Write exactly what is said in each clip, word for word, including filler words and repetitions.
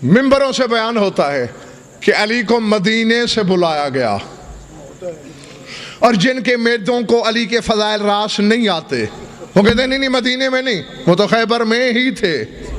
منبروں سے بیان ہوتا ہے کہ علی کو مدینے سے بلایا گیا، اور جن کے میدوں کو علی کے فضائل راس نہیں آتے وہ کہتے ہیں نہیں نہیں مدینے میں نہیں، وہ تو خیبر میں ہی تھے۔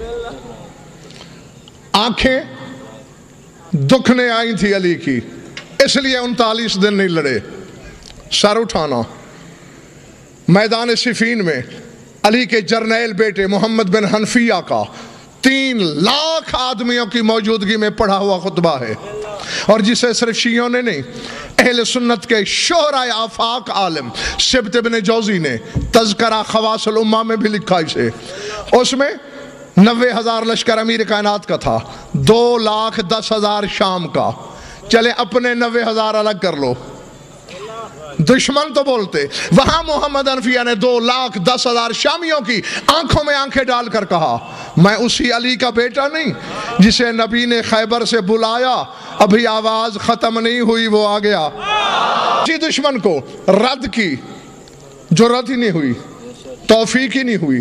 آنکھیں دکھنے آئی تھی علی کی، اس لیے انتالیس دن نہیں لڑے۔ سر اٹھانا، میدان صفین میں علی کے جرنیل بیٹے محمد بن حنفیہ کا تین لاکھ آدمیوں کی موجودگی میں پڑھا ہوا خطبہ ہے، اور جسے صرف شیعوں نے نہیں، اہل سنت کے شہرائے آفاق عالم سبت ابن جوزی نے تذکرہ خواص الامہ میں بھی لکھا اسے۔ اس میں نوے ہزار لشکر امیر کائنات کا تھا، دو لاکھ دس ہزار شام کا۔ چلے اپنے نوے ہزار الگ کر لو، دشمن تو بولتے، وہاں محمد حنفیہ نے دو لاکھ دس ہزار شامیوں کی آنکھوں میں آنکھیں ڈال کر کہا میں اسی علی کا بیٹا نہیں جسے نبی نے خیبر سے بلایا، ابھی آواز ختم نہیں ہوئی وہ آ گیا۔ اسی دشمن کو رد کی جرات ہی نہیں ہوئی، توفیق ہی نہیں ہوئی۔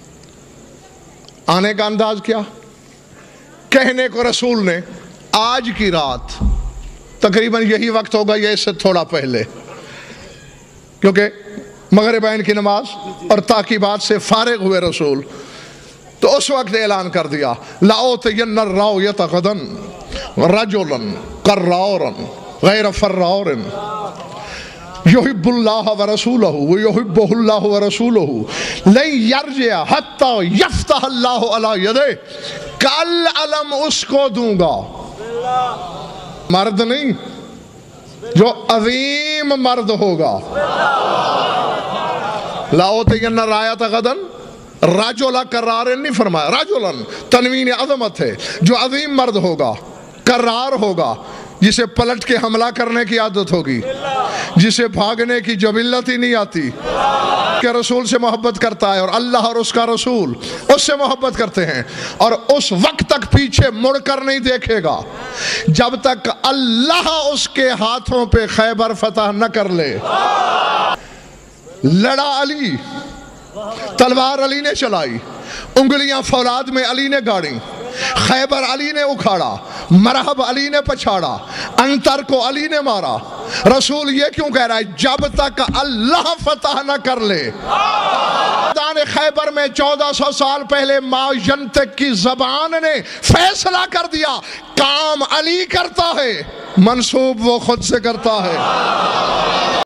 آنے کا انداز کیا؟ کہنے کو رسول نے آج کی رات تقریباً یہی وقت ہوگا یا اس سے تھوڑا پہلے، کیونکہ مغربین کی نماز اور تاکیبات سے فارغ ہوئے رسول، تو اس وقت اعلان کر دیا لَأُوتِيَنَّ الرَّاوِيَةَ غَدًا رَجُلًا قَرَّارًا غَيْرَ فَرَّارٍ يُحِبُّ اللَّهَ وَرَسُولَهُ وَيُحِبُّهُ اللَّهُ وَرَسُولُهُ لَن يَرْجِعَ حَتَّى يَفْتَحَ اللَّهُ عَلَى يَدَيْهِ کل علم اس کو دوں گا، مرد نہیں جو عظیم مرد ہوگا۔ لَأُوتِيَنَّ الرَّايَةَ غَدًا رَجُلًا قَرَّارٍ نہیں فرمایا، رَجُلًا تنوین عظمت ہے، جو عظیم مرد ہوگا، قرار ہوگا، جسے پلٹ کے حملہ کرنے کی عادت ہوگی، جسے بھاگنے کی جبلت ہی نہیں آتی، کہ رسول سے محبت کرتا ہے اور اللہ اور اس کا رسول اس سے محبت کرتے ہیں، اور اس وقت تک پیچھے مڑ کر نہیں دیکھے گا جب تک اللہ اس کے ہاتھوں پہ خیبر فتح نہ کر لے۔ لڑا علی، تلوار علی نے چلائی، انگلیاں فولاد میں علی نے گاڑی، خیبر علی نے اکھاڑا، مرحب علی نے پچھاڑا، انتر کو علی نے مارا۔ رسول یہ کیوں کہہ رہا ہے؟ جب تک اللہ فتح نہ کر لے۔ میدان خیبر میں چودہ سو سال پہلے ما ینطق کی زبان نے فیصلہ کر دیا کام علی کرتا ہے، منسوب وہ خود سے کرتا ہے۔